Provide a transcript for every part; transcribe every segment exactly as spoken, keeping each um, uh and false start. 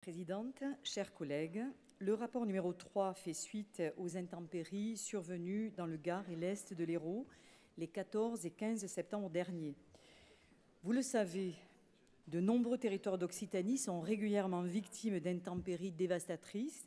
Présidente, chers collègues, le rapport numéro trois fait suite aux intempéries survenues dans le Gard et l'Est de l'Hérault les quatorze et quinze septembre derniers. Vous le savez, de nombreux territoires d'Occitanie sont régulièrement victimes d'intempéries dévastatrices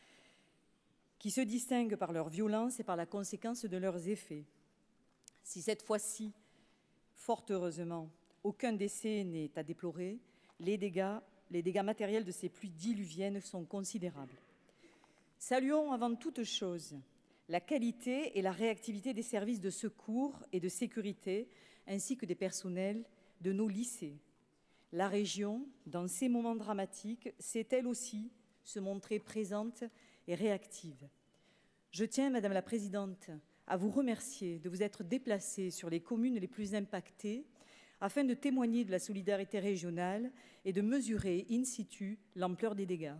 qui se distinguent par leur violence et par la conséquence de leurs effets. Si cette fois-ci, fort heureusement, aucun décès n'est à déplorer, les dégâts, les dégâts matériels de ces pluies diluviennes sont considérables. Saluons avant toute chose la qualité et la réactivité des services de secours et de sécurité, ainsi que des personnels de nos lycées. La région, dans ces moments dramatiques, sait elle aussi se montrer présente et réactive. Je tiens, Madame la Présidente, à vous remercier de vous être déplacée sur les communes les plus impactées afin de témoigner de la solidarité régionale et de mesurer in situ l'ampleur des dégâts.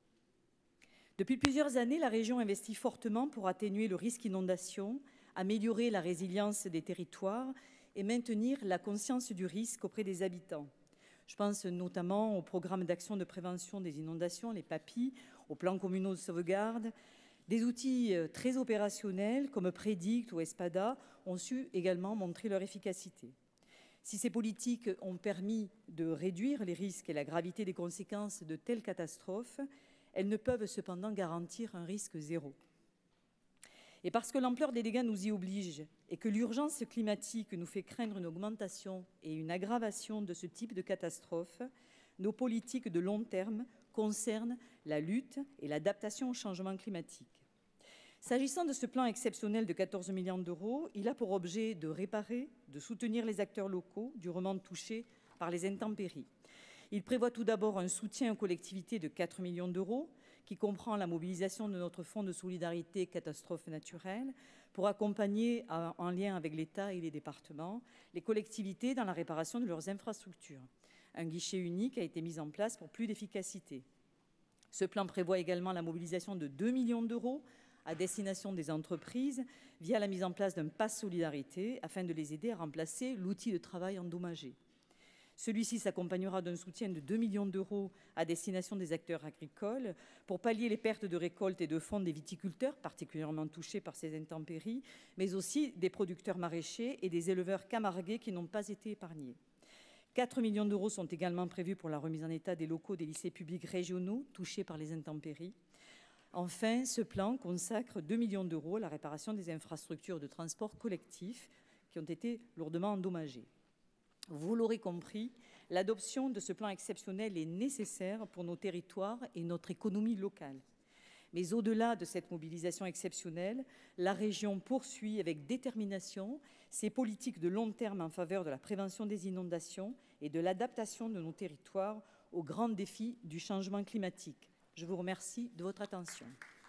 Depuis plusieurs années, la région investit fortement pour atténuer le risque d'inondation, améliorer la résilience des territoires et maintenir la conscience du risque auprès des habitants. Je pense notamment aux programmes d'action de prévention des inondations, les PAPI, aux plans communaux de sauvegarde. Des outils très opérationnels comme Prédict ou Espada ont su également montrer leur efficacité. Si ces politiques ont permis de réduire les risques et la gravité des conséquences de telles catastrophes, elles ne peuvent cependant garantir un risque zéro. Et parce que l'ampleur des dégâts nous y oblige et que l'urgence climatique nous fait craindre une augmentation et une aggravation de ce type de catastrophe, nos politiques de long terme concernent la lutte et l'adaptation au changement climatique. S'agissant de ce plan exceptionnel de quatorze millions d'euros, il a pour objet de réparer, de soutenir les acteurs locaux durement touchés par les intempéries. Il prévoit tout d'abord un soutien aux collectivités de quatre millions d'euros, qui comprend la mobilisation de notre fonds de solidarité catastrophes naturelles pour accompagner, en lien avec l'État et les départements, les collectivités dans la réparation de leurs infrastructures. Un guichet unique a été mis en place pour plus d'efficacité. Ce plan prévoit également la mobilisation de deux millions d'euros à destination des entreprises via la mise en place d'un pass solidarité afin de les aider à remplacer l'outil de travail endommagé. Celui-ci s'accompagnera d'un soutien de deux millions d'euros à destination des acteurs agricoles pour pallier les pertes de récolte et de fonds des viticulteurs, particulièrement touchés par ces intempéries, mais aussi des producteurs maraîchers et des éleveurs camarguais qui n'ont pas été épargnés. quatre millions d'euros sont également prévus pour la remise en état des locaux des lycées publics régionaux touchés par les intempéries. Enfin, ce plan consacre deux millions d'euros à la réparation des infrastructures de transport collectif qui ont été lourdement endommagées. Vous l'aurez compris, l'adoption de ce plan exceptionnel est nécessaire pour nos territoires et notre économie locale. Mais au-delà de cette mobilisation exceptionnelle, la région poursuit avec détermination ses politiques de long terme en faveur de la prévention des inondations et de l'adaptation de nos territoires aux grands défis du changement climatique. Je vous remercie de votre attention.